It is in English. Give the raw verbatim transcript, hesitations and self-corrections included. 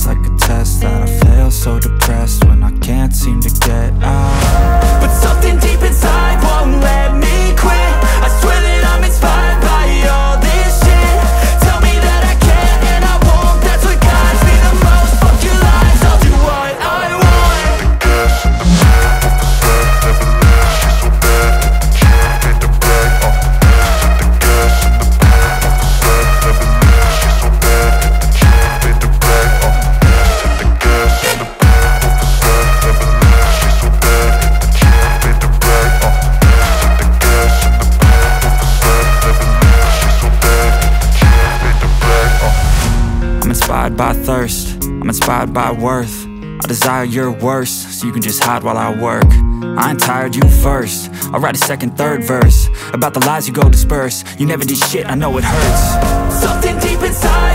like a test that I fail, so depressed when I can't seem to get out. But something deep inside won't let me quit. I swear that I'm inspired by all this shit. Tell me that I can and I won't, that's what guides me the most. Fuck your lies, I'll do what I want. The gas in the back of the set never leaves. She's so bad that the kid made the brag. Uh, the gas in the back of the set never leaves. She's so bad that the kid made the brag. Uh, the gas in the back of the set never leaves. She's so bad that the kid made the brag. Uh, the gas in the back of the set never leaves. She's so bad that the kid made the brag. Uh. I'm inspired by thirst, I'm inspired by worth. I desire your worst, so you can just hide while I work. I ain't tired, you first. I'll write a second, third verse about the lies you go disperse. You never did shit, I know it hurts. Something deep inside